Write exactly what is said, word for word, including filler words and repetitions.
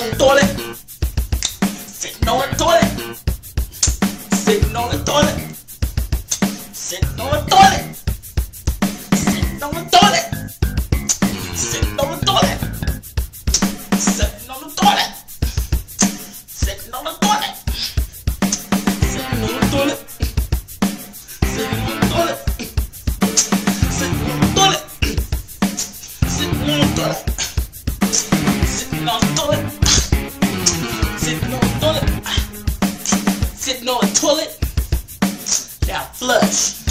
the toilet. Sitting on the toilet. Sitting on the toilet. Sitting on the toilet. Sitting on the toilet. Sitting on the toilet. Sitting on the toilet. Sitting on the toilet. Sitting on the toilet. Sitting on the toilet. Sitting on the toilet. Sitting on the toilet. Sitting on the toilet. Sitting on the toilet. Sitting on the toilet. Now flush.